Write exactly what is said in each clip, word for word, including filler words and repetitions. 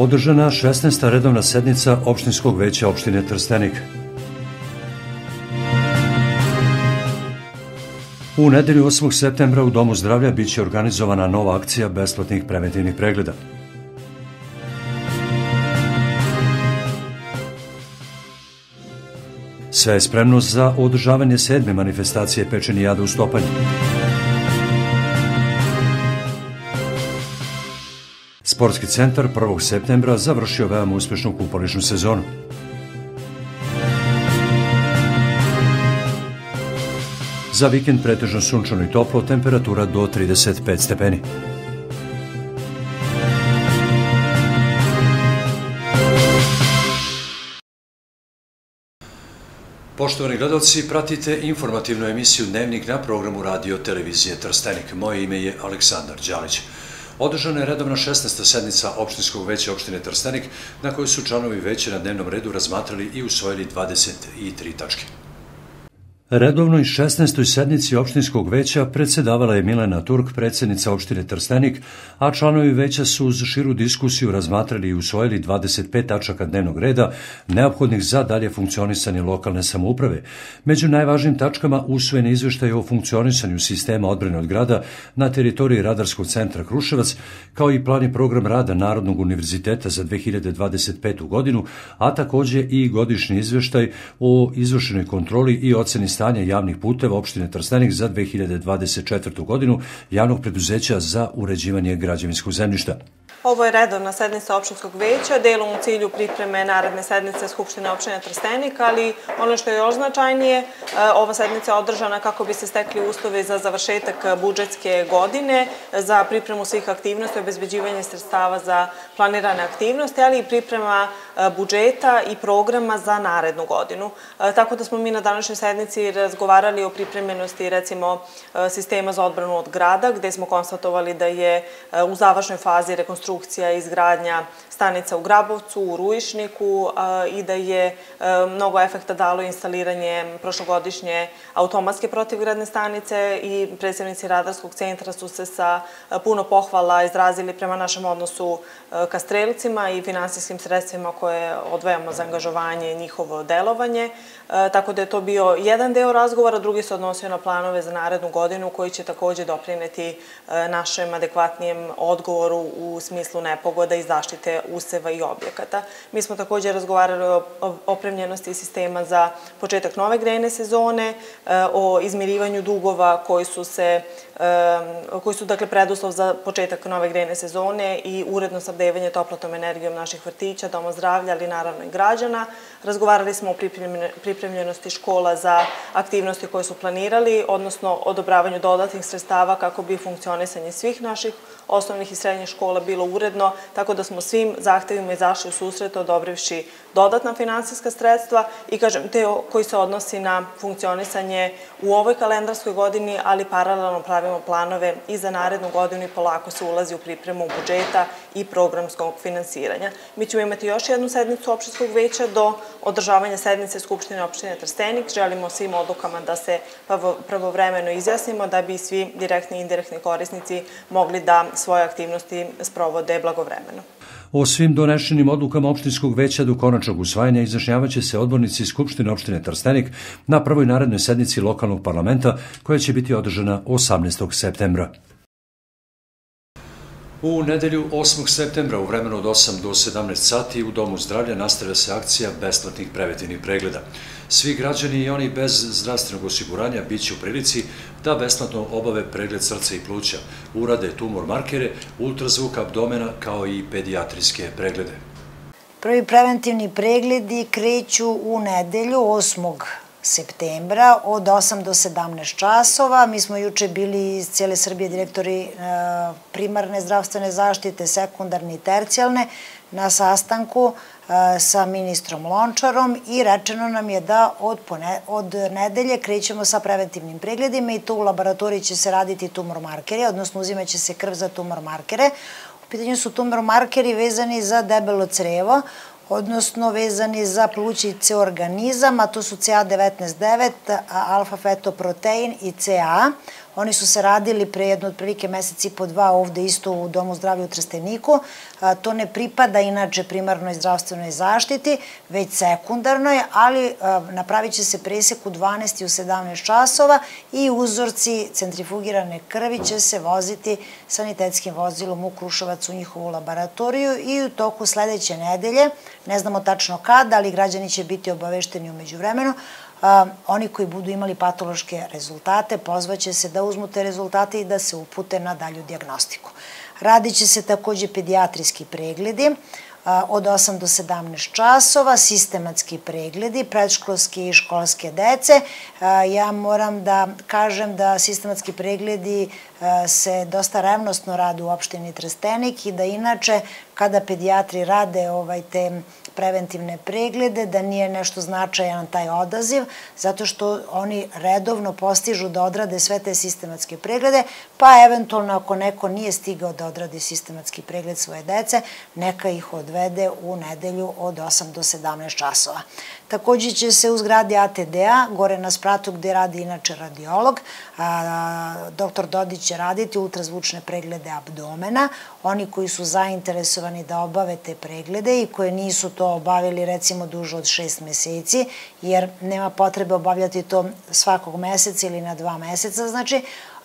Održana šesnaesta redovna sednica opštinskog veća opštine Trstenik. U nedelju osmog septembra u Domu zdravlja biće organizovana nova akcija besplatnih preventivnih pregleda. Sve je spremno za održavanje sedme manifestacije Pečeni jada u Stopanju. Sportski centar prvog septembra završio veoma uspešnu kupališnu sezonu. Za vikend pretežno sunčano i toplo, temperatura do trideset pet stepeni. Poštovani gledalci, pratite informativnu emisiju Dnevnik na programu radio televizije Trstenik. Moje ime je Aleksandar Đalić. Održana je redovna šesnaesta sednica opštinskog veća opštine Trstenik, na kojoj su članovi veća na dnevnom redu razmatrali i usvojili dvadeset tri tačke. Redovnoj šesnaestoj sednici opštinskog veća predsedavala je Milena Turk, predsjednica opštine Trstenik, a članovi veća su uz širu diskusiju razmatrali i usvojili dvadeset pet tačaka dnevnog reda neophodnih za dalje funkcionisanje lokalne samouprave. Među najvažnijim tačkama usvojen je izveštaj o funkcionisanju sistema odbrane od grada na teritoriji Radarskog centra Kruševac, kao i plan i program rada Narodnog univerziteta za dve hiljade dvadeset petu godinu, a takođe i godišnji izveštaj o izvršenoj kontroli i oceni stanja javnih puteva opštine Trstenik za dve hiljade dvadeset četvrtu godinu javnog preduzeća za uređivanje građevinskog zemljišta. Ovo je redovna sednica opštinskog veća, delom u cilju pripreme naredne sednice Skupštine opštine Trstenik, ali ono što je još značajnije, ova sednica je održana kako bi se stekli uslovi za završetak budžetske godine, za pripremu svih aktivnosti, obezbeđivanje sredstava za planirane aktivnosti, ali i priprema budžeta i programa za narednu godinu. Tako da smo mi na današnjoj sednici razgovarali o pripremljenosti, recimo, sistema za odbranu od grada, gde smo konstatovali da je u završnoj fazi rekonstrukcija i izgradnja stanica u Grabovcu, u Ruišniku i da je mnogo efekta dalo instaliranje prošlogodišnje automatske protivgradne stanice i predstavnici Radarskog centra su se sa puno pohvala izrazili prema našem odnosu ka strelicima i finansijskim sredstvima koje odvajamo za angažovanje i njihovo delovanje. Tako da je to bio jedan deo razgovora, drugi se odnosio na planove za narednu godinu koji će takođe doprineti našem adekvatnijem odgovoru u smislu nepogoda i zaštite useva i objekata. Mi smo takođe razgovarali o opremljenosti sistema za početak nove grejne sezone, o izmirivanju dugova koji su se koji su dakle preduslov za početak nove grejne sezone i uredno snabdevanje toplotnom energijom naših vrtića, doma zdravlja, ali naravno i građana. Razgovarali smo o pripremljenosti škola za aktivnosti koje su planirali, odnosno odobravanju dodatnih sredstava kako bi funkcionisanje svih naših osnovnih i srednjih škola bilo uredno, tako da smo svim zahtevima izašli u susret odobrivši dodatna finansijska sredstva i, kažem, deo koji se odnosi na funkcionisanje u ovoj kalendarskoj godini, ali paralelno pravimo planove i za narednu godinu i polako se ulazi u pripremu budžeta i programskog finansiranja. Mi ćemo imati još jednu sednicu opštinskog veća do održavanja sednice Skupštine opštine Trstenik. Želimo svim odlukama da se pravovremeno izjasnimo da bi svi direktni i indirektni korisnici mogli da svoje aktivnosti sprovode blagovremeno. O svim donešenim odlukama opštinskog veća do konačnog usvajanja izjašnjavaće se odbornici Skupštine opštine Trstenik na prvoj narednoj sednici lokalnog parlamenta koja će biti održana osamnaestog septembra. U nedelju osmog septembra u vremenu od osam do sedamnaest sati u Domu zdravlja nastavlja se akcija besplatnih preventivnih pregleda. Svi građani i oni bez zdravstvenog osiguranja bit će u prilici da besplatno obave pregled srca i pluća, urade tumor markere, ultrazvuk abdomena kao i pedijatrijske preglede. Prvi preventivni pregledi kreću u nedelju osmog septembra od osam do sedamnaest časova. Mi smo juče bili iz cijele Srbije direktori primarne zdravstvene zaštite, sekundarne i tercijalne na sastanku sa ministrom Lončarom i rečeno nam je da od nedelje krećemo sa preventivnim pregledima i to u laboratoriji će se raditi tumor markeri, odnosno uzimaće se krv za tumor markere. U pitanju su tumor markeri vezani za debelo crevo, odnosno vezani za plućice organizama, to su C A devetnaest devet, alfa-fetoprotein i C A. Oni su se radili pre jedno otprilike mesec i po dva ovde isto u Domu zdravlja u Trsteniku. To ne pripada inače primarnoj zdravstvenoj zaštiti, već sekundarnoj, ali napravit će se presek u dvanaest i u sedamnaest časova i uzorci centrifugirane krvi će se voziti sanitetskim vozilom u Kruševac u njihovu laboratoriju i u toku sledeće nedelje, ne znamo tačno kada, ali građani će biti obavešteni umeđu vremenu, oni koji budu imali patološke rezultate pozvaće se da uzmu te rezultate i da se upute na dalju dijagnostiku. Radit će se takođe pedijatrijski pregledi od osam do sedamnaest časova, sistematski pregledi predškolske i školske dece. Ja moram da kažem da sistematski pregledi se dosta revnosno rade u opštini Trstenik i da inače kada pedijatri rade te preventivne preglede, da nije nešto značajan taj odaziv, zato što oni redovno postižu da odrade sve te sistematske preglede, pa eventualno ako neko nije stigao da odradi sistematski pregled svoje dece, neka ih odvede u nedelju od osam do sedamnaest časova. Takođe će se u zgradi A T D-a, gore na spratu gde radi inače radiolog, doktor Dodić će raditi ultrazvučne preglede abdomena. Oni koji su zainteresovani da obave te preglede i koje nisu to obavili recimo duže od šest meseci, jer nema potrebe obavljati to svakog meseca ili na dva meseca, znači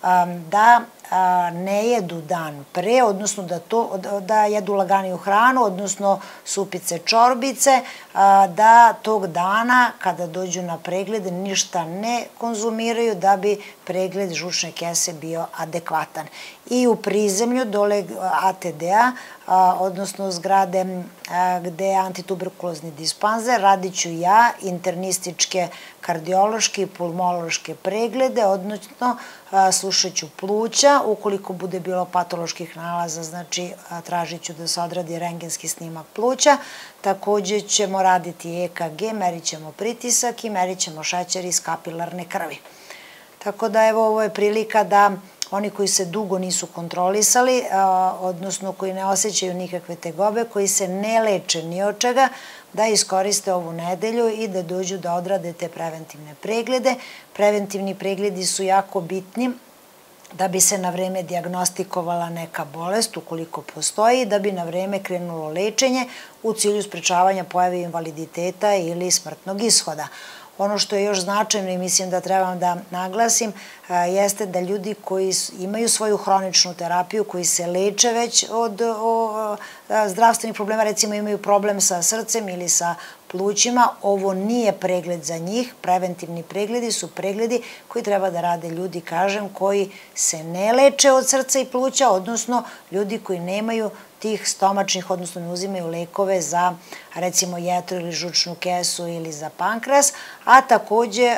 da ne jedu dan pre, odnosno da jedu laganiju hranu, odnosno supice, čorbice, da tog dana kada dođu na pregled ništa ne konzumiraju da bi pregled žučne kese bio adekvatan. I u prizemlju dole A T D-a, odnosno zgrade gde je antituberkulozni dispanzer, radit ću ja internističke kardiološke i pulmološke preglede, odnosno slušat ću pluća. Ukoliko bude bilo patoloških nalaza, znači tražit ću da se odradi rentgenski snimak pluća. Takođe ćemo raditi E K G, merit ćemo pritisak i merit ćemo šećer iz kapilarne krvi. Tako da evo ovo je prilika da oni koji se dugo nisu kontrolisali, odnosno koji ne osjećaju nikakve tegobe, koji se ne leče ni od čega, da iskoriste ovu nedelju i da dođu da odrade te preventivne preglede. Preventivni pregledi su jako bitni da bi se na vreme dijagnostikovala neka bolest, ukoliko postoji, da bi na vreme krenulo lečenje u cilju sprečavanja pojave invaliditeta ili smrtnog ishoda. Ono što je još značajno i mislim da trebam da naglasim jeste da ljudi koji imaju svoju hroničnu terapiju, koji se leče već od zdravstvenih problema, recimo imaju problem sa srcem ili sa plućima, ovo nije pregled za njih. Preventivni pregledi su pregledi koji treba da rade ljudi, kažem, koji se ne leče od srca i pluća, odnosno ljudi koji nemaju tih stomačnih, odnosno ne uzimaju lekove za recimo jetru ili žučnu kesu ili za pankreas, a takođe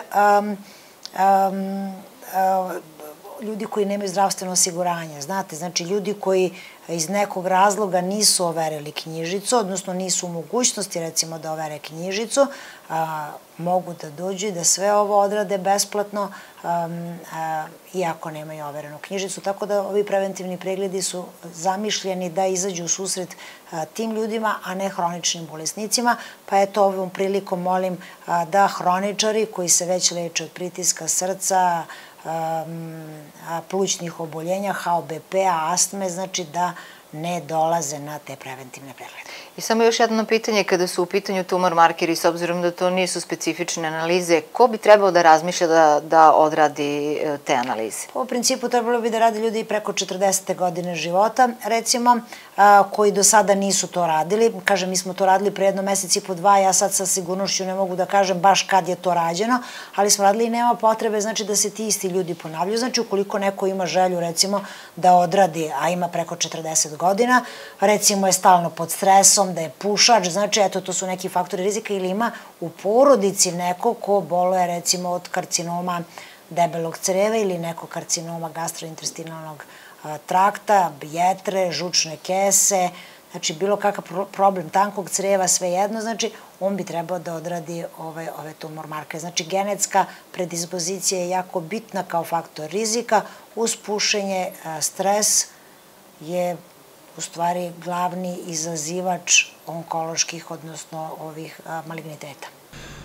ljudi koji nemaju zdravstveno osiguranje, znate, znači ljudi koji iz nekog razloga nisu overili knjižicu, odnosno nisu u mogućnosti recimo da overe knjižicu, mogu da dođu i da sve ovo odrade besplatno, iako nemaju overenu knjižicu, tako da ovi preventivni pregledi su zamišljeni da izađu u susret tim ljudima, a ne hroničnim bolesnicima, pa eto ovom prilikom molim da hroničari koji se već leče od pritiska srca, plućnih oboljenja, H O B P-a, astme, znači da ne dolaze na te preventivne preglede. I samo još jedno pitanje, kada su u pitanju tumor markeri, s obzirom da to nisu specifične analize, ko bi trebao da razmišlja da odradi te analize? Po principu trebalo bi da rade ljudi preko četrdesete godine života, recimo, koji do sada nisu to radili. Kažem, mi smo to radili pre jedno mesec i po dva, ja sad sa sigurnošću ne mogu da kažem baš kad je to rađeno, ali smo radili i nema potrebe, znači da se ti isti ljudi ponavljaju. Znači, ukoliko neko ima želju, recimo, da odradi, a ima preko četrdeset godina, recimo je stalno pod stresom, da je pušač, znači, eto, to su neki faktori rizika, ili ima u porodici neko ko boluje, recimo, od karcinoma debelog creva ili neko karcinoma gastrointestinalnog trakta, jetre, žučne kese, znači bilo kakav problem tankog creva, sve jedno, znači on bi trebao da odradi ove tumor markere. Znači genetska predispozicija je jako bitna kao faktor rizika, uz pušenje, stres je u stvari glavni izazivač onkoloških, odnosno ovih maligniteta.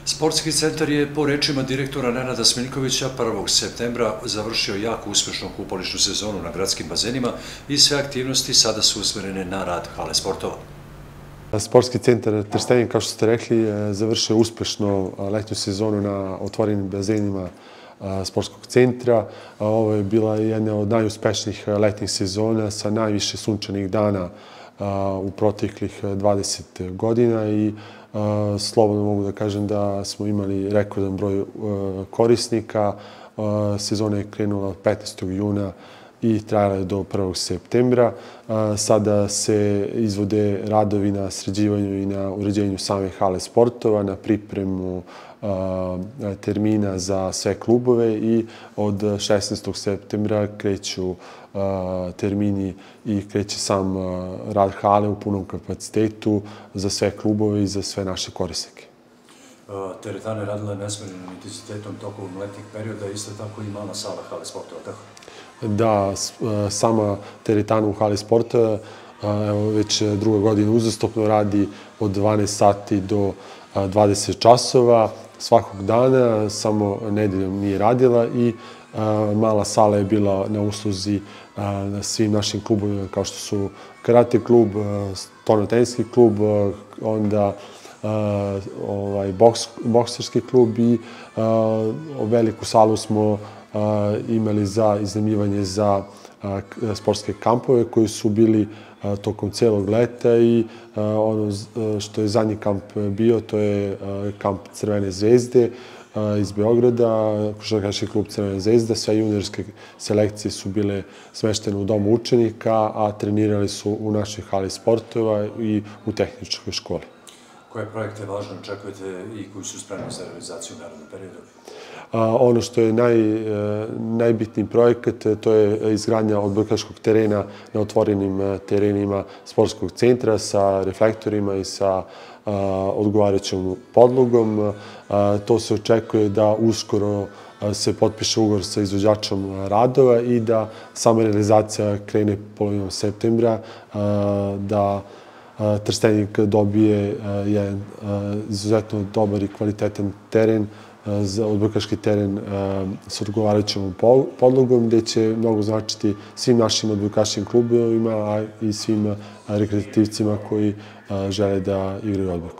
Sportski centar je, po rečima direktora Nenada Smiljkovića, prvog septembra završio jako uspešnu kupališnu sezonu na gradskim bazenima i sve aktivnosti sada su usmerene na rad hale sportova. Sportski centar Trstenik, kao što ste rekli, završio uspešno letnju sezonu na otvorenim bazenima sportskog centra. Ovo je bila jedna od najuspešnijih letnjih sezona sa najviše sunčanih dana u proteklih dvadeset godina i slobodno mogu da kažem da smo imali rekordan broj korisnika. Sezona je krenula od petnaestog juna i trajala je do prvog septembra. Sada se izvode radovi na sređivanju i na uređenju same hale sportova, na pripremu termina za sve klubove i od šesnaestog septembra kreću termini i kreće sam rad hale u punom kapacitetu za sve klubove i za sve naše korisnike. Teretana je radila nesmerenim intenzitetom tokom letnjih perioda, isto tako i mala sala hale sportova, tako? Da, sama teretana u hali sporta već druga godina uzastopno radi od dvanaest sati do dvadeset časova svakog dana, samo nedeljom nije radila i mala sala je bila na usluzi svim našim klubovima kao što su karate klub, torno-teniski klub, onda bokserski klub i veliku salu smo imali za iznajmljivanje za sportske kampove koji su bili tokom celog leta i ono što je zadnji kamp bio, to je kamp Crvene zvezde iz Beograda, košarkaški klub Crvena zvezda. Sve juniorske selekcije su bile smeštene u domu učenika, a trenirali su u našoj hali sportova i u tehničkoj školi. Koje projekte važno očekujete i koji su spremni za realizaciju u narednom periodu? Ono što je najbitniji projekat, to je izgradnja odbojkaškog terena na otvorenim terenima sportskog centra sa reflektorima i sa odgovarajućom podlogom. To se očekuje da uskoro se potpiše ugovor sa izvođačom radova i da sama realizacija krene polovinom septembra, da Trstenik dobije jedan izuzetno dobar i kvalitetan teren, odbojkaški teren s odgovarajućom podlogom, gde će mnogo značiti svim našim odbojkaškim klubovima, a i svim rekreativcima koji žele da igraju odbojku.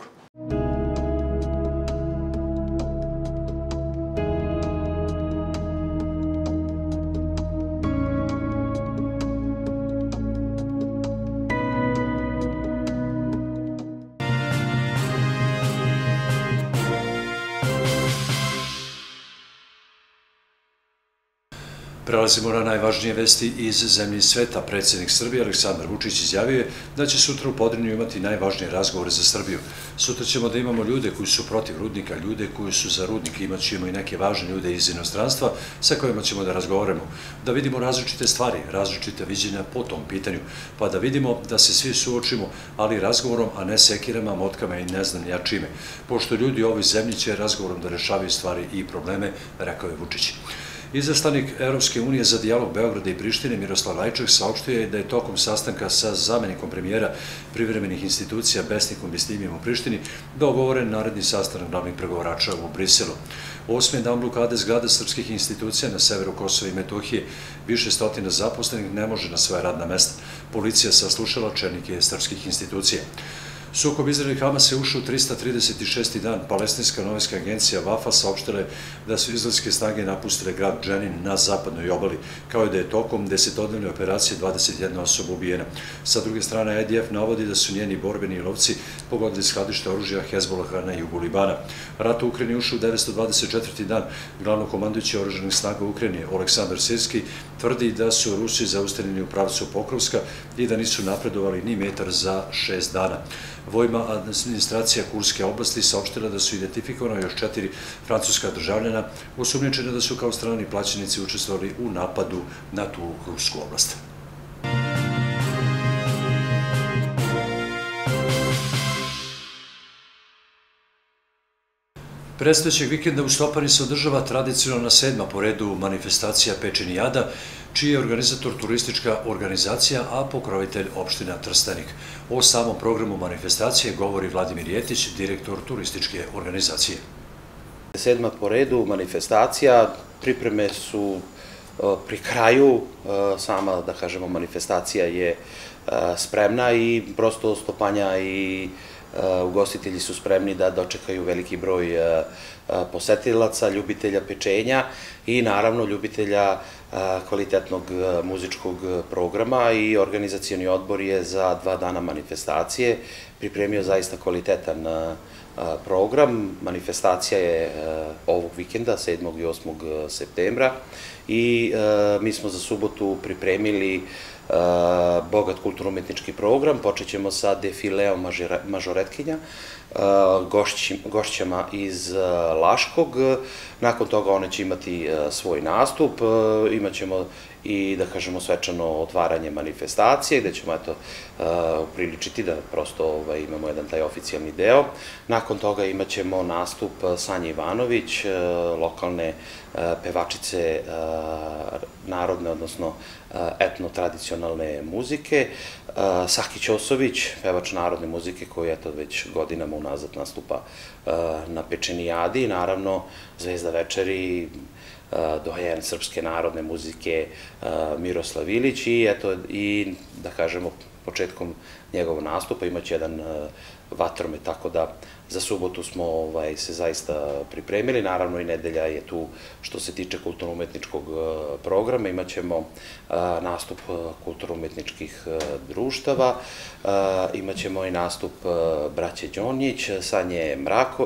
Prelazimo na najvažnije vesti iz zemlje i sveta. Predsjednik Srbije Aleksandar Vučić izjavio je da će sutra u Podrinju imati najvažnije razgovore za Srbiju. Sutra ćemo da imamo ljude koji su protiv rudnika, ljude koji su za rudnik, imat ćemo i neke važne ljude iz inostranstva sa kojima ćemo da razgovaramo, da vidimo različite stvari, različite viđenja po tom pitanju, pa da vidimo da se svi suočimo, ali razgovorom, a ne sekirama, motkama i ne znam ja čime. Pošto ljudi u ovoj zemlji će razgovorom da rešavaju stvari i probleme, rekao je Vučić. Izaslanik Evropske unije za dijalog Beograda i Prištine Miroslav Lajčak saopštio je da je tokom sastanka sa zamenikom premijera privremenih institucija Besnikom Bistimijem u Prištini dogovoren naredni sastanak glavnih pregovarača u Briselu. Osmi dan blokade zgrada srpskih institucija na severu Kosova i Metohije. Više stotina zaposlenih ne može na svoja radna mesta. Policija saslušala čelnike srpskih institucija. Sukob Izraela i Hamasa je ušao u trista trideset šesti dan. Palestinska novinska agencija Vafa saopštila je da su izraelske snage napustile grad Dženin na zapadnoj obali, kao i da je tokom desetodnevne operacije dvadeset jedna osoba ubijena. Sa druge strane, I D F navodi da su njeni borbeni lovci pogodili skladište oružja Hezbolaha na jugu Libana. Rat u Ukrajini ušao u devetsto dvadeset četvrti dan. Glavnokomandujući oružanih snaga Ukrajine Oleksandar Sirski tvrdi da su Rusi zaustavljeni u pravcu Pokrovska i da nisu napredovali ni metar za šest dana. Vojna administracija Kurske oblasti saopštila da su identifikovana još četiri francuska državljana, osumnjičena da su kao strani plaćenici učestvovali u napadu na tu Kursku oblast. Predstojećeg vikenda u Stopani se održava tradicionalna sedma po redu manifestacija Pečeni jada, čiji je organizator turistička organizacija, a pokrovitelj opština Trstenik. O samom programu manifestacije govori Vladimir Jetić, direktor turističke organizacije. Sedma po redu manifestacija, pripreme su pri kraju, sama, da kažemo, manifestacija je spremna i prosto Stopanja i ugostitelji su spremni da dočekaju veliki broj posetilaca, ljubitelja pečenja i naravno ljubitelja kvalitetnog muzičkog programa i organizacioni odbor je za dva dana manifestacije pripremio zaista kvalitetan program. Manifestacija je ovog vikenda, sedmog i osmog septembra i mi smo za subotu pripremili bogat kulturno-umetnički program. Počet ćemo sa defileom mažoretkinja, gošćama iz Laškog. Nakon toga one će imati svoj nastup. Imaćemo i, da kažemo, svečano otvaranje manifestacije, gde ćemo, eto, upriličiti da prosto imamo jedan taj oficijalni deo. Nakon toga imat ćemo nastup Sanje Ivanović, lokalne pevačice narodne, odnosno etno-tradicionalne muzike, Saki Ćosović, pevač narodne muzike koji, eto, već godinama unazad nastupa na Pečenijadi i naravno zvezda večeri, dojen srpske narodne muzike Miroslav Ilić i, eto, i, da kažemo, početkom njegovog nastupa imaće jedan vatromet, tako da za subotu smo se zaista pripremili. Naravno i nedelja je tu što se tiče kulturno-umetničkog programa. Imaćemo nastup kulturno-umetničkih društava, imaćemo i nastup braće Đonjić, Sanje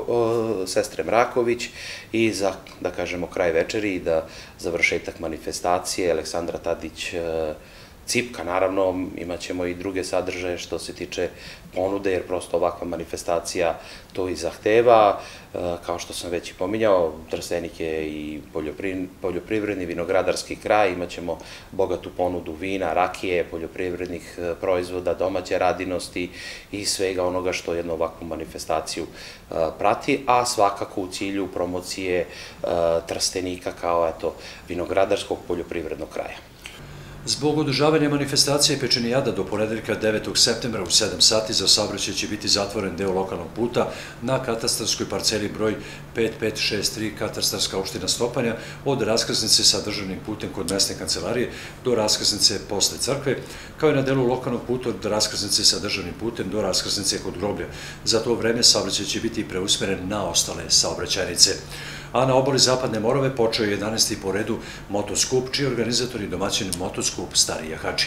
sestre Mraković i za, da kažemo, kraj večeri i da završetak manifestacije Aleksandra Tadić Cipka. Naravno, imat ćemo i druge sadržaje što se tiče ponude, jer prosto ovakva manifestacija to i zahteva. Kao što sam već i pominjao, Trstenik je i poljoprivredni, vinogradarski kraj, imat ćemo bogatu ponudu vina, rakije, poljoprivrednih proizvoda, domaće radinosti i svega onoga što jednu ovakvu manifestaciju prati, a svakako u cilju promocije Trstenika kao, eto, vinogradarskog poljoprivrednog kraja. Zbog održavanja manifestacije Pečenijada do ponedeljka devetog septembra u sedam sati za saobraćaj će biti zatvoren deo lokalnog puta na katastarskoj parceli broj pet pet šest tri katastarska opština Stopanja od raskrsnice sa državnim putem kod mesne kancelarije do raskrsnice posle crkve, kao i na delu lokalnog puta od raskrsnice sa državnim putem do raskrsnice kod groblja. Za to vreme saobraćaj će biti preusmeren na ostale saobraćajnice. A na obali Zapadne Morave počeo je jedanaesti po redu motoskup, čiji organizator i domaćin motoskup Stari Jahači.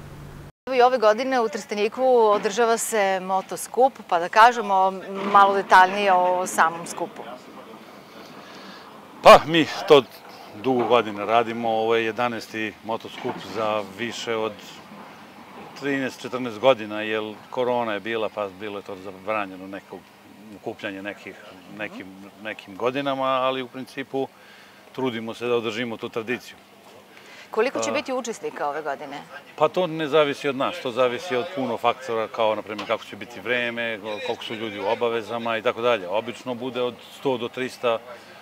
I ove godine u Trsteniku održava se motoskup, pa da kažemo malo detaljnije o samom skupu. Pa, mi to dugo godina radimo, ovo je jedanaesti motoskup za više od trinaest četrnaest godina, jer korona je bila, pa bilo je to zabranjeno nekog okupljanje nekim godinama, ali u principu trudimo se da održimo tu tradiciju. Koliko će biti učesnika ove godine? Pa to ne zavisi od nas, to zavisi od puno faktora, kao na primjer kako će biti vreme, koliko su ljudi u obavezama i tako dalje. Obično bude od sto do trista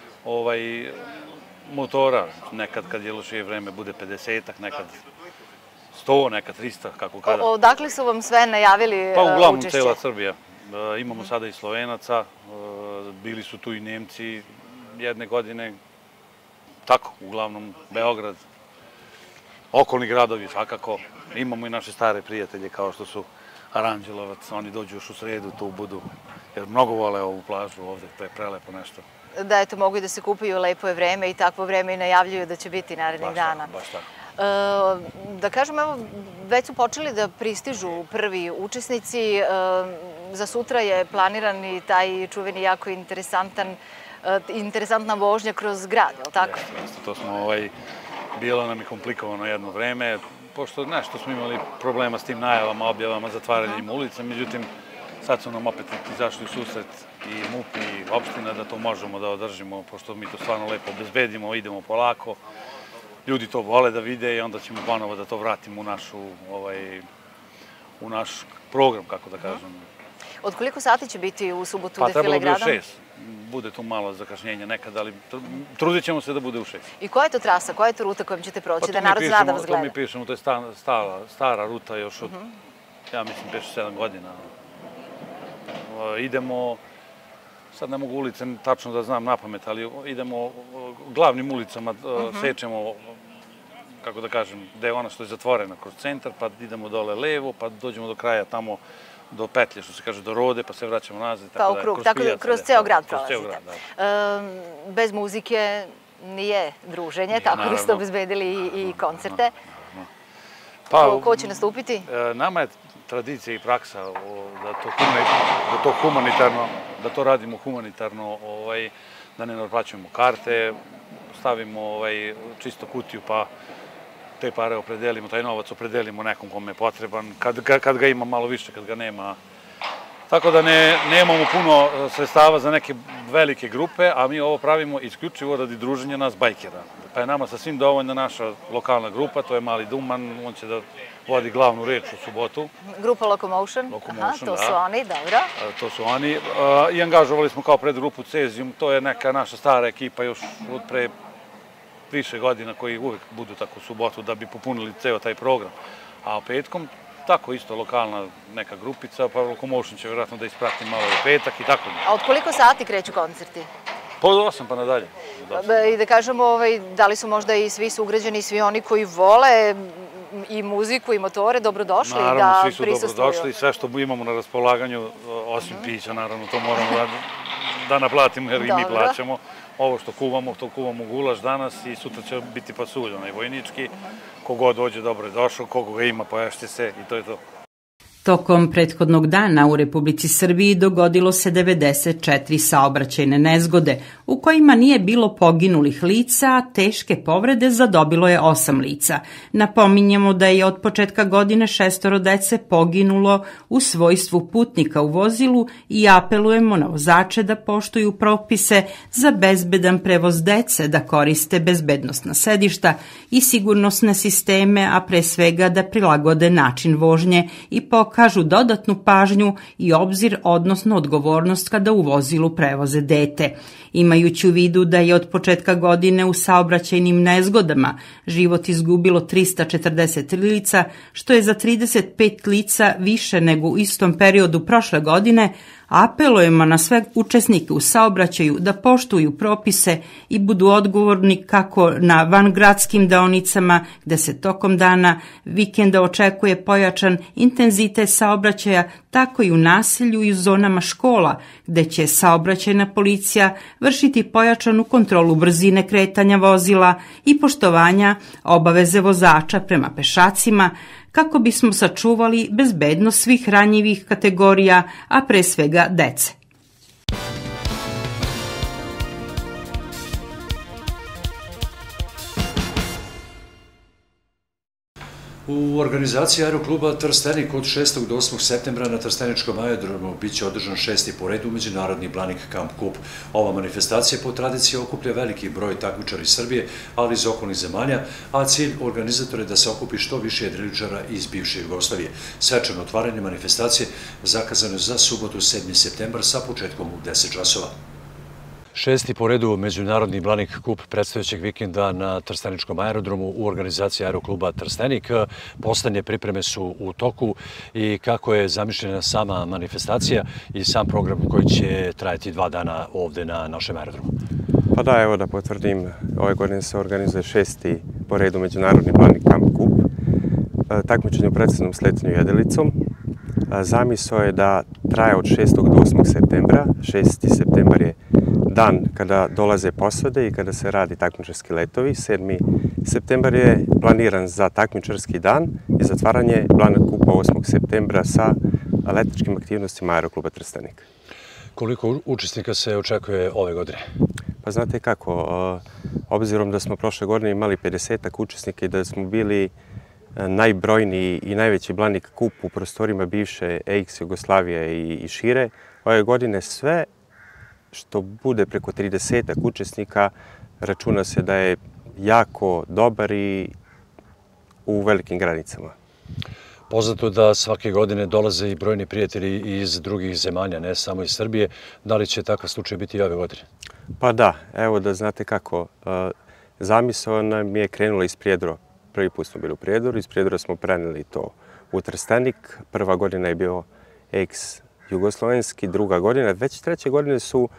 motora, nekad kad je lošije vreme bude pedesetak, nekad sto, nekad trista, kako kada. Odakle su vam sve najavili učešće? Pa uglavnom cela Srbija. Imamo sada i Slovenaca, bili su tu i Nemci jedne godine, tako, uglavnom Beograd, okolni gradovi svakako. Imamo i naše stare prijatelje kao što su Aranđelovac, oni dođu još u sredu, tu budu, jer mnogo vole ovu plažu ovde, to je prelepo nešto. Da, eto, mogu i da se kupaju, lepo je vreme i takvo vreme i najavljuju da će biti narednih dana. Baš tako. Da kažem, evo, već su počeli da pristižu prvi učesnici. Za sutra je planiran i taj čuveni, jako interesantan, interesantna vožnja kroz grad, je li tako? Jeste, to smo, bilo nam je komplikovano jedno vreme, pošto nešto smo imali problema s tim najavama, objavama, zatvaranjem ulica, međutim, sad su nam opet izašli u susret i M U P i opština da to možemo da održimo, pošto mi to stvarno lepo obezbedimo, idemo polako. Ljudi to vole da vide i onda ćemo ponovo da to vratimo u naš program, kako da kažem. Od koliko sati će biti u subotu defile gradom? Pa trebalo bi u šest. Bude tu malo zakašnjenja nekad, ali trudit ćemo se da bude u šest. I koja je to trasa, koja je to ruta kojom ćete proći, da narod zna da vas gleda? To mi pišemo, to je stara ruta još od, ja mislim, pet sedam godina. Idemo sad ne mogu ulice tačno da znam na pamet, ali idemo glavnim ulicama, sečemo, kako da kažem, gde je ona što je zatvorena kroz centar, pa idemo dole levo, pa dođemo do kraja tamo do petlje, što se kaže, do Rode, pa se vraćamo nazad. Pa u krug, tako da kroz ceo grad prolazite. Bez muzike nije druženje, tako da ste obezbedili i koncerte. Ko će nastupiti? Nama je tradicija i praksa da to humanitarno, da to radimo humanitarno, da ne naplaćujemo karte, stavimo čisto kutiju pa te pare opredelimo, taj novac opredelimo nekom kome je potreban, kad ga ima malo više, kad ga nema. Tako da nemamo puno sredstava za neke velike grupe, a mi ovo pravimo isključivo radi druženja nas bajkera. Pa je nama sasvim dovoljna naša lokalna grupa, to je Mali Duman, on će da vodi glavnu reč u subotu. Grupa Locomotion, to su oni, dobro. To su oni. I angažovali smo kao predgrupu Cesium, to je neka naša stara ekipa još od pre više godina koji uvek budu tako u subotu da bi popunili ceo taj program. A petkom, tako isto lokalna neka grupica, pa Locomotion će vjerojatno da isprati malo u petak i tako. A od koliko sati kreću koncerti? Pa od osam pa nadalje. I da kažemo, da li su možda i svi sugrađani i svi oni koji vole i muziku i motore dobrodošli da prisustvuju? Naravno, svi su dobrodošli i sve što imamo na raspolaganju, osim pića, naravno, to moramo da naplatimo jer i mi plaćamo. Ovo što kuvamo, to kuvamo gulaš danas i sutra će biti pasulj, onaj vojnički. Kogod dođe, dobro je došao, kogo ga ima, poješće se i to je to. Tokom prethodnog dana u Republici Srbiji dogodilo se devedeset četiri saobraćajne nezgode, u kojima nije bilo poginulih lica, a teške povrede zadobilo je osam lica. Napominjemo da je od početka godine šestoro dece poginulo u svojstvu putnika u vozilu i apelujemo na vozače da poštuju propise za bezbedan prevoz dece, da koriste bezbednosna sedišta i sigurnosne sisteme, a pre svega da prilagode način vožnje i pokažu kažu dodatnu pažnju i obzir, odnosno odgovornost kada u vozilu prevoze dete. Imajući u vidu da je od početka godine u saobraćajnim nezgodama život izgubilo trista četrdeset lica, što je za trideset pet lica više nego u istom periodu prošle godine, apelujemo na sve učesnike u saobraćaju da poštuju propise i budu odgovorni kako na vangradskim deonicama gde se tokom dana vikenda očekuje pojačan intenzitet saobraćaja, tako i u naselju i u zonama škola gde će saobraćajna policija vršiti pojačanu kontrolu brzine kretanja vozila i poštovanja obaveze vozača prema pešacima, kako bismo sačuvali bezbednost svih ranjivih kategorija, a pre svega dece. U organizaciji Aerokluba Trstenik od šestog do osmog septembra na Trsteničkom aerodromu biće održan šesti po redu Međunarodni Blanik Kamp Kup. Ova manifestacija po tradiciji okuplja veliki broj takmičara iz Srbije, ali iz okolnih zemalja, a cilj organizatora je da se okupi što više jedriličara iz bivše Jugoslavije. Svečano otvaranje manifestacije zakazano je za subotu sedmi septembar sa početkom u deset časova. Šesti po redu Međunarodni Blanik Kup predstojećeg vikenda na Trsteničkom aerodromu u organizaciji Aerokluba Trstenik. Poslednje pripreme su u toku i kako je zamišljena sama manifestacija i sam program koji će trajati dva dana ovde na našem aerodromu. Pa da, evo da potvrdim, ove godine se organizuje šesti po redu Međunarodni Blanik Kamp Kup. Takmičenje u predstavnom sletanju jedilicom. Zamisao je da traje od šestog do osmog septembra. šesti septembar je dan kada dolaze posade i kada se radi takmičarski letovi. sedmi septembar je planiran za takmičarski dan i zatvaranje Blanik Kupa osmog septembra sa letničkim aktivnostima Aerokluba Trstenik. Koliko učesnika se očekuje ove godine? Pa znate kako, obzirom da smo prošle godine imali pedesetak učesnika i da smo bili najbrojniji i najveći Blanik Kup u prostorima bivše eks Jugoslavije i šire, ove godine sve što bude preko tridesetak učesnika računa se da je jako dobar i u velikim granicama. Poznato je da svake godine dolaze i brojni prijatelji iz drugih zemalja, ne samo iz Srbije. Da li će takav slučaj biti i ove godine? Pa da, evo da znate kako. Zamisao nam je krenula iz Prijedora. Prvi put smo bili u Prijedoru, iz Prijedora smo preneli to u Trstenik. Prva godina je bio eks Jugoslovenski, druga godina. Već treće godine su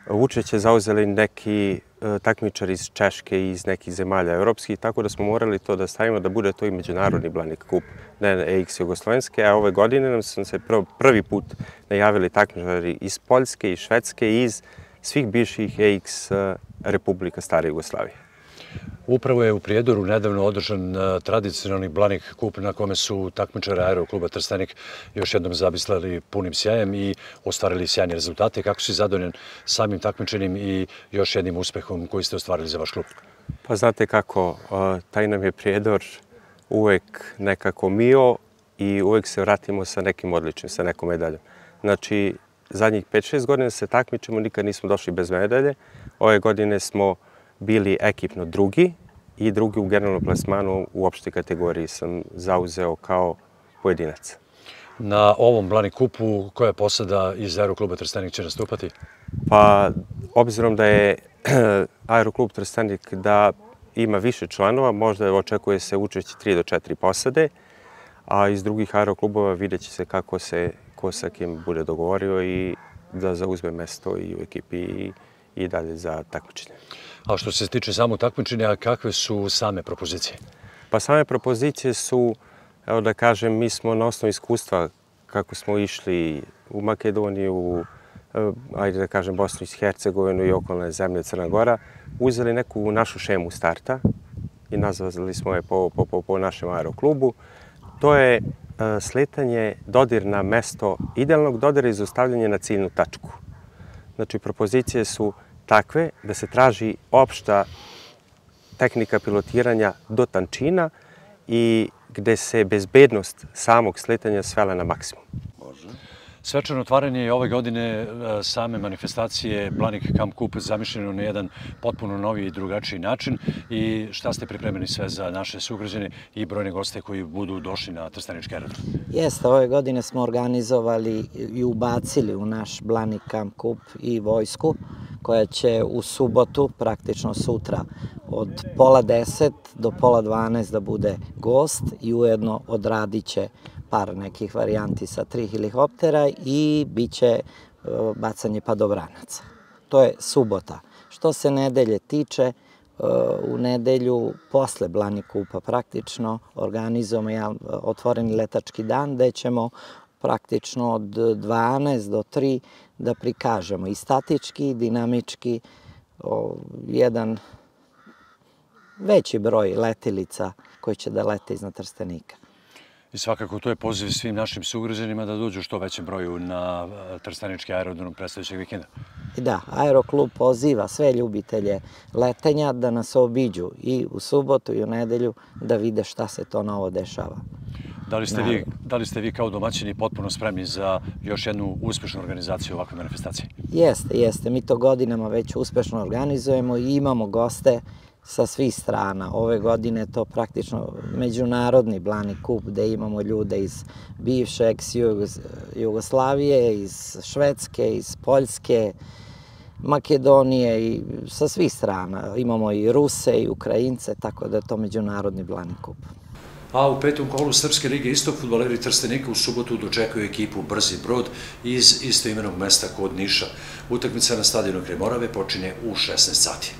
učešće zauzeli neki takmičari iz Češke i iz nekih zemalja europskih, tako da smo morali to da stavimo da bude to i međunarodni Blanik kup, ne E X Jugoslovenske, a ove godine nam su se prvi put najavili takmičari iz Poljske, iz Švedske i iz svih bivših E X republika stare Jugoslavije. Upravo je u Prijedoru nedavno održan tradicionalni Blanik kup na kome su takmičari Aerokluba Trstenik još jednom zabislali punim sjajem i ostvarili sjajne rezultate. Kako si zadovoljan samim takmičenjem i još jednim uspehom koji ste ostvarili za vaš klub? Pa znate kako, taj nam je Prijedor uvek nekako mio i uvek se vratimo sa nekim odličnim, sa nekom medaljom. Znači, zadnjih pet šest godina se takmičemo, nikad nismo došli bez medalje. Ove godine smo bili ekipno drugi i drugi u generalnom plasmanu u opštoj kategoriji sam zauzeo kao pojedinac. Na ovom Blanik kupu koja posada iz Aerokluba Trstenik će nastupati? Pa, obzirom da je Aeroklub Trstenik da ima više članova, možda očekuje se učešće tri do četiri posade, a iz drugih aeroklubova vidjet će se kako se ko sa kim bude dogovorio i da zauzme mesto i u ekipi i, i dalje za takmičenje. A što se tiče samog takmičenja, kakve su same propozicije? Pa same propozicije su, evo da kažem, mi smo na osnovu iskustva kako smo išli u Makedoniju, ajde da kažem Bosnu i Hercegovinu i okolne zemlje Crna Gora, uzeli neku našu šemu starta i nazvali smo je po, po, po našem aeroklubu. To je sletanje, dodir na mesto idealnog dodira i zaustavljanje na ciljnu tačku. Znači, propozicije su takve da se traži opšta tehnika pilotiranja do tančina i gde se bezbednost samog sletanja svela na maksimum. Svečano otvaranje je ove godine same manifestacije Blanik Camp Cup zamišljeno na jedan potpuno novi i drugačiji način. I šta ste pripremili sve za naše sugrađane i brojne goste koji budu došli na Trstenički aerodrom? Jeste, ove godine smo organizovali i ubacili u naš Blanik Camp Cup i vojsku koja će u subotu, praktično sutra, od pola deset do pola dvanaest da bude gost i ujedno odradit će par nekih varijanti sa tri helikoptera i bit će bacanje padobranaca. To je subota. Što se nedelje tiče, u nedelju posle Blanik kupa praktično organizujemo otvoreni letački dan gde ćemo praktično od dvanaest do tri da prikažemo i statički i dinamički jedan veći broj letilica koji će da lete iznad Trstenika. I svakako to je poziv svim našim sugrađanima da dođu što većem broju na Trstenički aerodrom predstojećeg vikenda. Da, Aeroklub poziva sve ljubitelje letenja da nas obiđu i u subotu i u nedelju da vide šta se to novo dešava. Da li ste vi, da li ste vi kao domaćini potpuno spremni za još jednu uspešnu organizaciju ovakve manifestacije? Jeste, jeste. Mi to godinama već uspešno organizujemo i imamo goste sa svih strana. Ove godine je to praktično međunarodni Blanik kup gde imamo ljude iz bivše ex-Jugoslavije, iz Švedske, iz Poljske, Makedonije i sa svih strana. Imamo i Ruse i Ukrajince, tako da je to međunarodni Blanik kup. A u petom kolu Srpske lige Istok fudbaleri Trstenika u subotu dočekuju ekipu Brzi Brod iz istoimenog mesta kod Niša. Utakmica na stadionu kraj Morave počinje u šesnaest sati.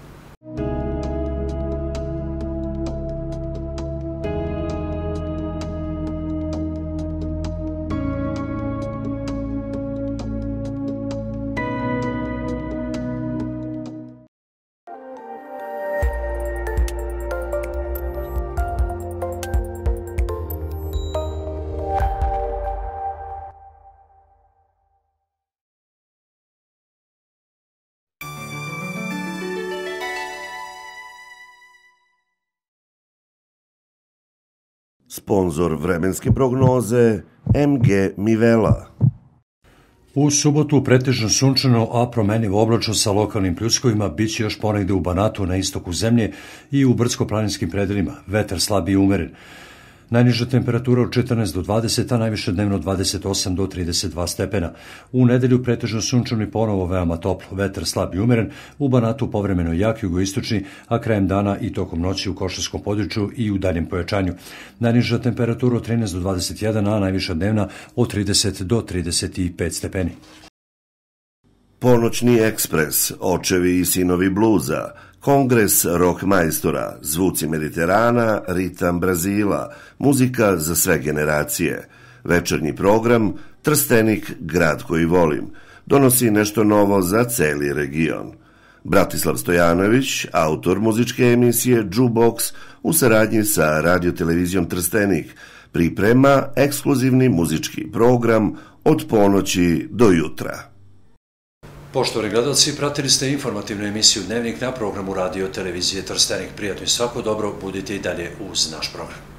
Sponzor vremenske prognoze M G Mivela. U subotu pretežno sunčano, a promenljivo oblačno sa lokalnim pljuskovima biće još ponegde u Banatu na istoku zemlje i u brdsko-planinskim predelima. Vetar slab i umeren. Najniža temperatura od četrnaest do dvadeset, a najviše dnevno dvadeset osam do trideset dva stepena. U nedelju pretežno sunčano i ponovo veoma toplo. Vetar slab i umeren, u Banatu povremeno jak jugoistočni, a krajem dana i tokom noći u Košarskom području i u daljem pojačanju. Najniža temperatura od trinaest do dvadeset jedan, a najviša dnevna od trideset do trideset pet stepeni. Ponoćni ekspres, očevi i sinovi bluza, kongres rock majstora, zvuci Mediterana, ritam Brazila, muzika za sve generacije. Večernji program Trstenik, grad koji volim, donosi nešto novo za celi region. Bratislav Stojanović, autor muzičke emisije Jukebox, u saradnji sa radiotelevizijom Trstenik, priprema ekskluzivni muzički program od ponoći do jutra. Poštovani gledalci, pratili ste informativnu emisiju Dnevnik na programu radio televizije Trstenik. Prijatno i svako dobro, budite i dalje uz naš program.